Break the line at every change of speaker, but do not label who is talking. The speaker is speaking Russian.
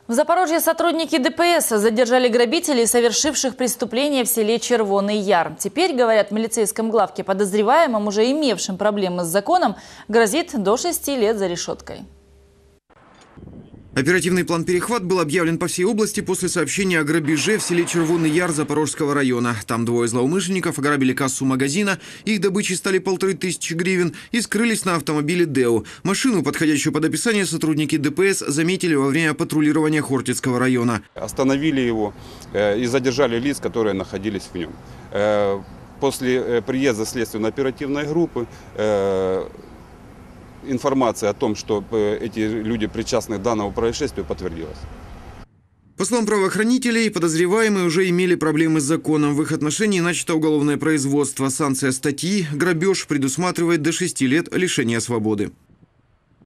В Запорожье сотрудники ДПС задержали грабителей, совершивших преступление в селе Червоный Яр. Теперь, говорят в милицейском главке, подозреваемым, уже имевшим проблемы с законом, грозит до 6 лет за решеткой.
Оперативный план «Перехват» был объявлен по всей области после сообщения о грабеже в селе Червоный Яр Запорожского района. Там двое злоумышленников ограбили кассу магазина, их добычей стали 1500 гривен и скрылись на автомобиле «Део». Машину, подходящую под описание, сотрудники ДПС заметили во время патрулирования Хортицкого района.
Остановили его и задержали лиц, которые находились в нем. После приезда следственно-оперативной группы информация о том, что эти люди причастны к данному происшествию, подтвердилась.
По словам правоохранителей, подозреваемые уже имели проблемы с законом. В их отношении начато уголовное производство. Санкция статьи «Грабеж» предусматривает до 6 лет лишения свободы.